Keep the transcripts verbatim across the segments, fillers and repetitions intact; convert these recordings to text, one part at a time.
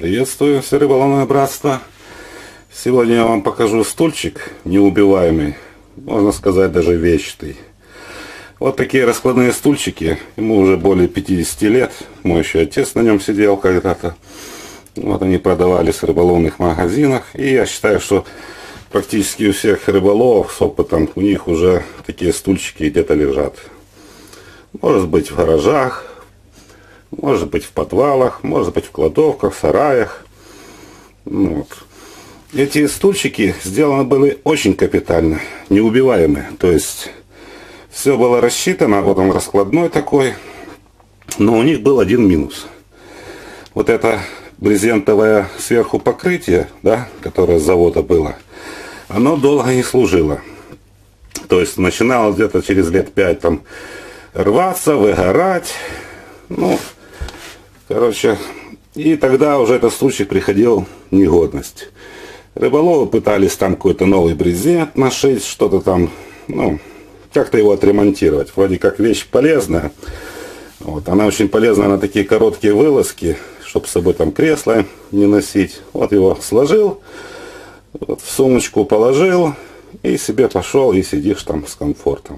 Приветствую все рыболовное братство. Сегодня я вам покажу стульчик неубиваемый, можно сказать даже вечный. Вот такие раскладные стульчики, ему уже более пятидесяти лет, мой еще отец на нем сидел когда-то. Вот они продавались в рыболовных магазинах, и я считаю, что практически у всех рыболовов с опытом у них уже такие стульчики где-то лежат. Может быть в гаражах, может быть в подвалах, может быть в кладовках, в сараях. Вот. Эти стульчики сделаны были очень капитально, неубиваемые. То есть все было рассчитано, вот он раскладной такой, но у них был один минус. Вот это брезентовое сверху покрытие, да, которое с завода было, оно долго не служило. То есть начинало где-то через лет пять там рваться, выгорать. Ну, короче, и тогда уже этот стульчик приходил в негодность. Рыболовы пытались там какой-то новый брезент нашить, что-то там, ну, как-то его отремонтировать. Вроде как вещь полезная. Вот, она очень полезна на такие короткие вылазки, чтобы с собой там кресло не носить. Вот его сложил, вот в сумочку положил и себе пошел, и сидишь там с комфортом.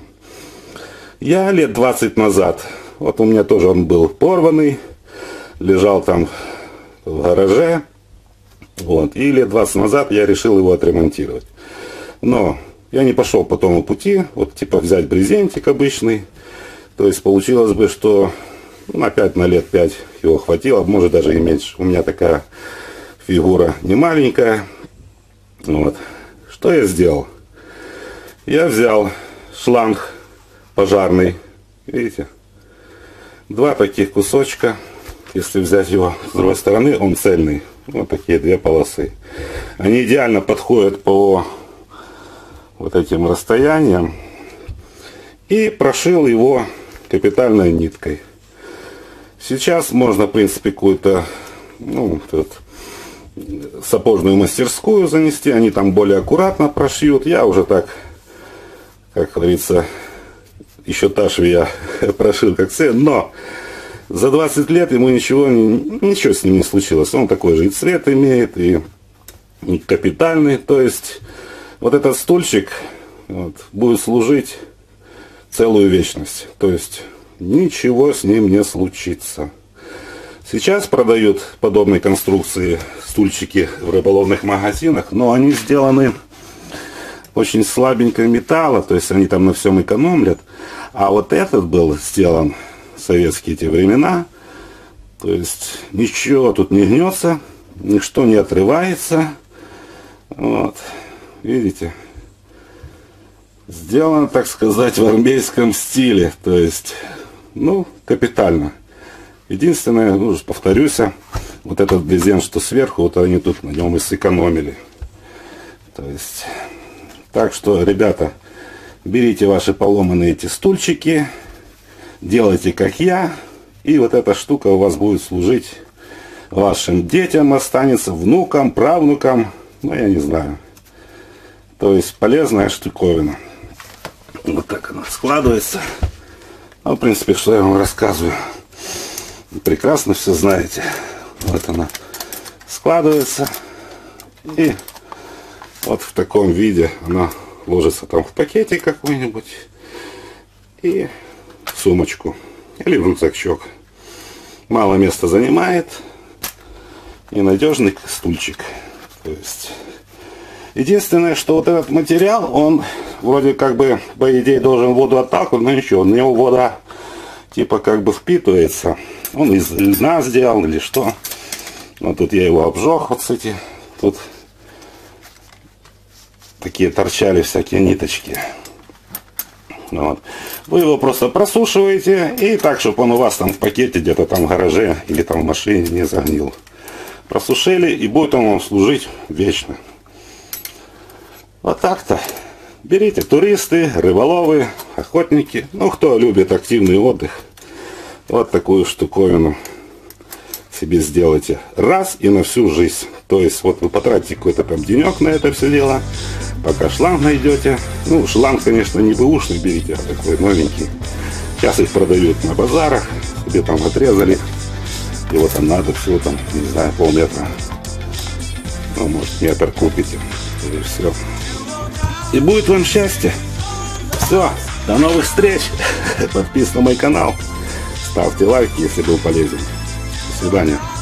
Я лет двадцать назад, вот у меня тоже он был порванный, лежал там в гараже. Вот, и лет двадцать назад я решил его отремонтировать. Но я не пошел по тому пути, вот типа взять брезентик обычный. То есть получилось бы, что ну, опять на лет пять его хватило, может даже и меньше. У меня такая фигура не маленькая. Вот. Что я сделал? Я взял шланг пожарный, видите, два таких кусочка. Если взять его с другой стороны, он цельный. Вот такие две полосы. Они идеально подходят по вот этим расстояниям. И прошил его капитальной ниткой. Сейчас можно, в принципе, какую-то ну, сапожную мастерскую занести. Они там более аккуратно прошьют. Я уже так, как говорится, еще та швея прошил как цель. Но за двадцать лет ему ничего, ничего с ним не случилось. Он такой же и цвет имеет, и, и капитальный. То есть вот этот стульчик вот, будет служить целую вечность. То есть ничего с ним не случится. Сейчас продают подобные конструкции стульчики в рыболовных магазинах, но они сделаны очень слабенького металла, то есть они там на всем экономят. А вот этот был сделан в советские те времена. То есть ничего тут не гнется, ничто не отрывается. Вот. Видите? Сделано, так сказать, в армейском стиле. То есть, ну, капитально. Единственное, ну, повторюсь, вот этот брезент, что сверху, вот они тут на нем и сэкономили. То есть, так что, ребята, берите ваши поломанные эти стульчики, делайте как я, и вот эта штука у вас будет служить вашим детям, останется, внукам, правнукам, ну, я не знаю. То есть, полезная штуковина. Вот так она складывается. Ну, в принципе, что я вам рассказываю. Прекрасно все знаете. Вот она складывается. И вот в таком виде она ложится там в пакетик какой-нибудь. И в сумочку. Или в рюкзачок. Мало места занимает. И надежный стульчик. То есть... Единственное, что вот этот материал, он вроде как бы, по идее, должен воду отталкивать, но ничего, на него вода типа как бы впитывается. Он из льна сделан или что. Вот тут я его обжег, вот эти. Тут такие торчали всякие ниточки. Вот. Вы его просто просушиваете, и так, чтобы он у вас там в пакете, где-то там в гараже или там в машине не загнил. Просушили, и будет он вам служить вечно. Вот так-то. Берите, туристы, рыболовы, охотники. Ну, кто любит активный отдых. Вот такую штуковину себе сделайте. Раз и на всю жизнь. То есть, вот вы потратите какой-то там денек на это все дело. Пока шланг найдете. Ну, шланг, конечно, не бэушный берите, а такой новенький. Сейчас их продают на базарах. Где там отрезали Его там надо всего там, не знаю, полметра. Ну, может, метр купите. И все. И будет вам счастье. Все. До новых встреч. Подписывайтесь на мой канал. Ставьте лайк, если был полезен. До свидания.